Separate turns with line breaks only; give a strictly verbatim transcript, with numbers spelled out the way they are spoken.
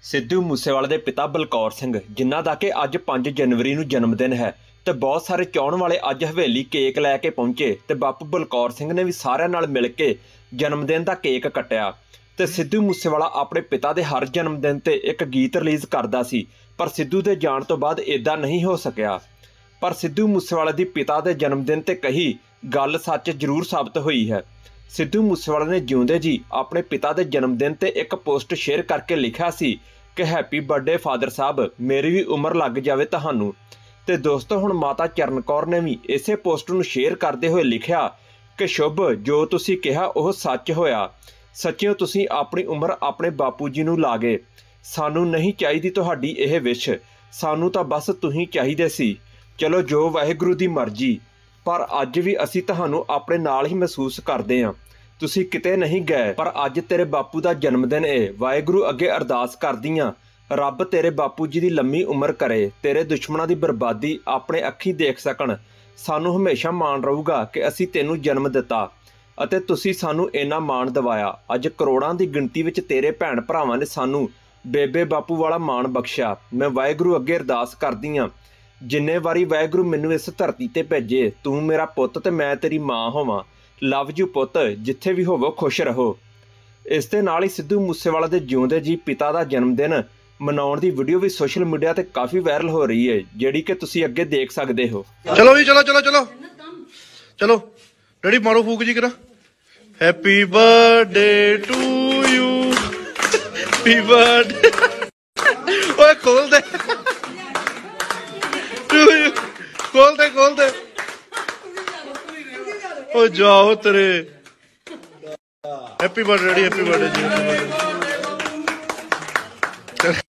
ਸਿੱਧੂ ਮੂਸੇਵਾਲੇ ਦੇ ਪਿਤਾ ਬਲਕੌਰ ਸਿੰਘ, ਜਿਨ੍ਹਾਂ ਦਾ ਕਿ ਅੱਜ ਪੰਜ ਜਨਵਰੀ ਨੂੰ ਜਨਮ ਦਿਨ ਹੈ ਤੇ ਬਹੁਤ ਸਾਰੇ ਚਾਹਣ ਵਾਲੇ ਅੱਜ ਹਵੇਲੀ ਕੇਕ ਲੈ ਕੇ ਪਹੁੰਚੇ ਤੇ ਬਾਪੂ ਬਲਕੌਰ ਸਿੰਘ ਨੇ ਵੀ ਸਾਰਿਆਂ ਨਾਲ ਮਿਲ ਕੇ ਜਨਮ ਦਿਨ ਦਾ ਕੇਕ ਕੱਟਿਆ। ਤੇ ਸਿੱਧੂ ਮੂਸੇਵਾਲਾ ਆਪਣੇ ਪਿਤਾ ਦੇ ਹਰ ਜਨਮ ਦਿਨ ਤੇ ਇੱਕ ਗੀਤ ਰਿਲੀਜ਼ ਕਰਦਾ ਸੀ, ਪਰ ਸਿੱਧੂ ਦੇ ਜਾਣ ਤੋਂ ਬਾਅਦ ਇਦਾਂ ਨਹੀਂ ਹੋ ਸਕਿਆ। ਪਰ ਸਿੱਧੂ ਮੂਸੇਵਾਲੇ ਦੀ ਪਿਤਾ ਦੇ ਜਨਮ ਦਿਨ ਤੇ ਕਹੀ ਗੱਲ ਸੱਚ ਜ਼ਰੂਰ ਸਾਬਤ ਹੋਈ ਹੈ। ਸਿੱਧੂ ਮੂਸੇਵਾਲੇ ਨੇ ਜਿਉਂਦੇ ਜੀ ਆਪਣੇ ਪਿਤਾ ਦੇ ਜਨਮ ਦਿਨ ਤੇ ਇੱਕ ਪੋਸਟ ਸ਼ੇਅਰ ਕਰਕੇ ਲਿਖਿਆ ਸੀ ਕਿ ਹੈਪੀ ਬਰਥਡੇ ਫਾਦਰ ਸਾਹਿਬ, ਮੇਰੀ ਵੀ ਉਮਰ ਲੱਗ ਜਾਵੇ ਤੁਹਾਨੂੰ। ਤੇ ਦੋਸਤੋ, ਹੁਣ ਮਾਤਾ ਚਰਨ ਕੌਰ ਨੇ ਵੀ ਇਸੇ ਪੋਸਟ ਨੂੰ ਸ਼ੇਅਰ ਕਰਦੇ ਹੋਏ ਲਿਖਿਆ ਕਿ ਸ਼ੁਭ, ਜੋ ਤੁਸੀਂ ਕਿਹਾ ਉਹ ਸੱਚ ਹੋਇਆ। ਸੱਚਿਓ ਤੁਸੀਂ ਆਪਣੀ ਉਮਰ ਆਪਣੇ ਬਾਪੂ ਜੀ ਨੂੰ ਲਾ ਗਏ। ਸਾਨੂੰ ਨਹੀਂ ਚਾਹੀਦੀ ਤੁਹਾਡੀ ਇਹ ਵਿਸ਼, ਸਾਨੂੰ ਤਾਂ ਬਸ ਤੁਸੀਂ ਚਾਹੀਦੇ ਸੀ। ਚਲੋ ਜੋ ਵਾਹਿਗੁਰੂ ਦੀ ਮਰਜ਼ੀ, ਪਰ ਅੱਜ ਵੀ ਅਸੀਂ ਤੁਹਾਨੂੰ ਆਪਣੇ ਨਾਲ ਹੀ ਮਹਿਸੂਸ ਕਰਦੇ ਹਾਂ। ਤੁਸੀਂ ਕਿਤੇ ਨਹੀਂ ਗਏ, ਪਰ ਅੱਜ ਤੇਰੇ ਬਾਪੂ ਦਾ ਜਨਮ ਦਿਨ ਏ। ਵਾਹਿਗੁਰੂ ਅੱਗੇ ਅਰਦਾਸ ਕਰਦੀ ਹਾਂ, ਰੱਬ ਤੇਰੇ ਬਾਪੂ ਜੀ ਦੀ ਲੰਮੀ ਉਮਰ ਕਰੇ, ਤੇਰੇ ਦੁਸ਼ਮਣਾਂ ਦੀ ਬਰਬਾਦੀ ਆਪਣੇ ਅੱਖੀਂ ਦੇਖ ਸਕਣ। ਸਾਨੂੰ ਹਮੇਸ਼ਾ ਮਾਣ ਰਹੂਗਾ ਕਿ ਅਸੀਂ ਤੈਨੂੰ ਜਨਮ ਦਿੱਤਾ ਅਤੇ ਤੁਸੀਂ ਸਾਨੂੰ ਇੰਨਾ ਮਾਣ ਦਿਵਾਇਆ। ਅੱਜ ਕਰੋੜਾਂ ਦੀ ਗਿਣਤੀ ਵਿੱਚ ਤੇਰੇ ਭੈਣ ਭਰਾਵਾਂ ਨੇ ਸਾਨੂੰ ਬੇਬੇ ਬਾਪੂ ਵਾਲਾ ਮਾਣ ਬਖਸ਼ਿਆ। ਮੈਂ ਵਾਹਿਗੁਰੂ ਅੱਗੇ ਅਰਦਾਸ ਕਰਦੀ ਹਾਂ, ਜਿੰਨੇ ਵਾਰੀ ਵਾਹਿਗੁਰੂ ਮੈਨੂੰ ਇਸ ਧਰਤੀ ਤੇ ਭੇਜੇ, ਤੂੰ ਮੇਰਾ ਪੁੱਤ ਤੇ ਮੈਂ ਤੇਰੀ ਮਾਂ ਹੋਵਾਂ। ਲਵ ਯੂ ਪੁੱਤ, ਜਿੱਥੇ ਵੀ ਹੋਵੋ ਖੁਸ਼ ਰਹੋ। ਇਸ ਦੇ ਨਾਲ ਹੀ ਸਿੱਧੂ ਮੂਸੇਵਾਲਾ ਦੇ ਜਿਉਂਦੇ ਜੀ ਪਿਤਾ ਦਾ ਜਨਮ ਦਿਨ ਮਨਾਉਣ ਦੀ ਵੀਡੀਓ ਵੀ ਸੋਸ਼ਲ ਮੀਡੀਆ ਤੇ ਕਾਫੀ ਵਾਇਰਲ ਹੋ ਰਹੀ ਹੈ, ਜਿਹੜੀ ਕਿ ਤੁਸੀਂ ਅੱਗੇ ਦੇਖ ਸਕਦੇ ਹੋ।
ਚਲੋ ਜੀ, ਚਲੋ ਚਲੋ ਚਲੋ ਚਲੋ ਡੈਡੀ ਮਾਰੋ ਫੂਕ ਜੀ ਕਰਾ। Happy birthday to you, happy birthday. ਓਏ ਖੋਲ ਦੇ, ਟੂ ਯੂ, ਖੋਲ ਦੇ ਖੋਲ ਦੇ। ਓ ਜਾਓ ਤੇਰੇ। ਹੈਪੀ ਬਰਥਡੇ, ਹੈਪੀ ਬਰਥਡੇ ਜੀ।